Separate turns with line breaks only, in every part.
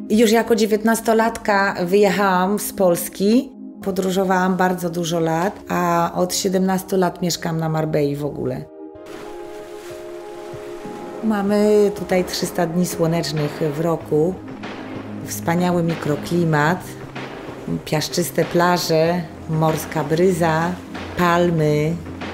Już jako 19-latka wyjechałam z Polski. Podróżowałam bardzo dużo lat, a od 17 lat mieszkam na Marbei w ogóle. Mamy tutaj 300 dni słonecznych w roku. Wspaniały mikroklimat, piaszczyste plaże, morska bryza, palmy.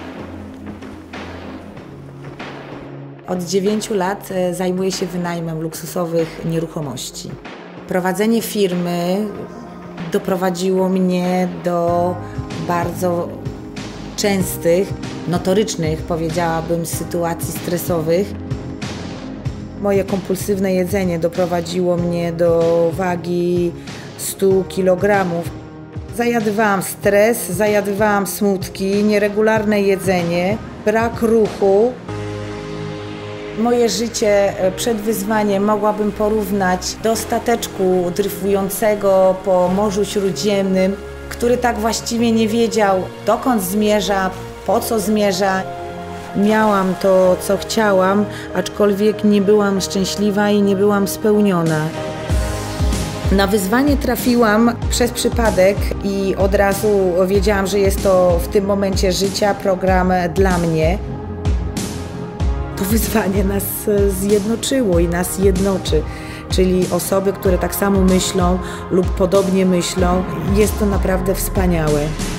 Od 9 lat zajmuję się wynajmem luksusowych nieruchomości. Prowadzenie firmy doprowadziło mnie do bardzo częstych, notorycznych, powiedziałabym, sytuacji stresowych. Moje kompulsywne jedzenie doprowadziło mnie do wagi 100 kg. Zajadywałam stres, zajadywałam smutki, nieregularne jedzenie, brak ruchu. Moje życie przed wyzwaniem mogłabym porównać do stateczku dryfującego po Morzu Śródziemnym, który tak właściwie nie wiedział, dokąd zmierza, po co zmierza. Miałam to, co chciałam, aczkolwiek nie byłam szczęśliwa i nie byłam spełniona. Na wyzwanie trafiłam przez przypadek i od razu wiedziałam, że jest to w tym momencie życia program dla mnie. To wyzwanie nas zjednoczyło i nas jednoczy, czyli osoby, które tak samo myślą lub podobnie myślą. Jest to naprawdę wspaniałe.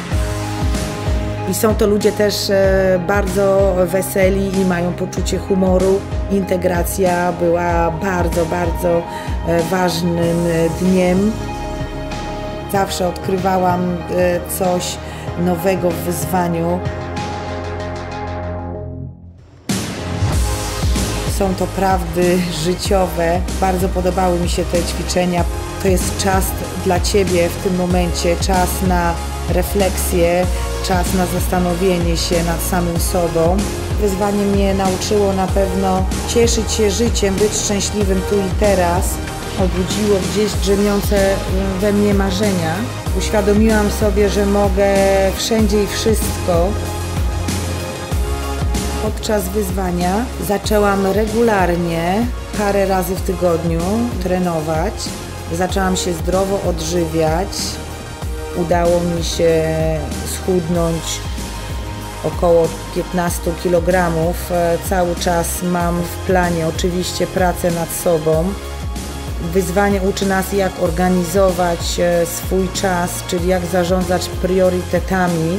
I są to ludzie też bardzo weseli i mają poczucie humoru. Integracja była bardzo, bardzo ważnym dniem. Zawsze odkrywałam coś nowego w wyzwaniu. Są to prawdy życiowe. Bardzo podobały mi się te ćwiczenia. To jest czas dla Ciebie w tym momencie, czas na refleksję, czas na zastanowienie się nad samym sobą. Wyzwanie mnie nauczyło na pewno cieszyć się życiem, być szczęśliwym tu i teraz. Obudziło gdzieś drzemiące we mnie marzenia. Uświadomiłam sobie, że mogę wszędzie i wszystko. Podczas wyzwania zaczęłam regularnie, parę razy w tygodniu trenować. Zaczęłam się zdrowo odżywiać. Udało mi się schudnąć około 15 kg. Cały czas mam w planie oczywiście pracę nad sobą. Wyzwanie uczy nas, jak organizować swój czas, czyli jak zarządzać priorytetami.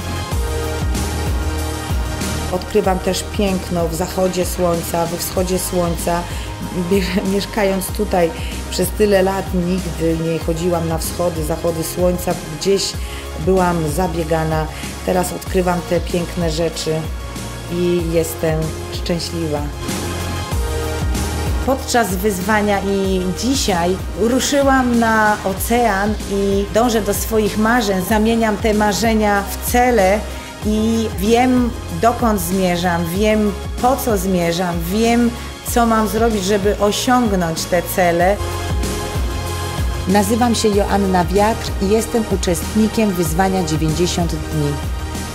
Odkrywam też piękno w zachodzie słońca, we wschodzie słońca. Mieszkając tutaj przez tyle lat nigdy nie chodziłam na wschody, zachody słońca. Gdzieś byłam zabiegana. Teraz odkrywam te piękne rzeczy i jestem szczęśliwa. Podczas wyzwania i dzisiaj ruszyłam na ocean i dążę do swoich marzeń. Zamieniam te marzenia w cele. I wiem, dokąd zmierzam, wiem, po co zmierzam, wiem, co mam zrobić, żeby osiągnąć te cele. Nazywam się Joanna Wiatr i jestem uczestnikiem wyzwania 90 dni.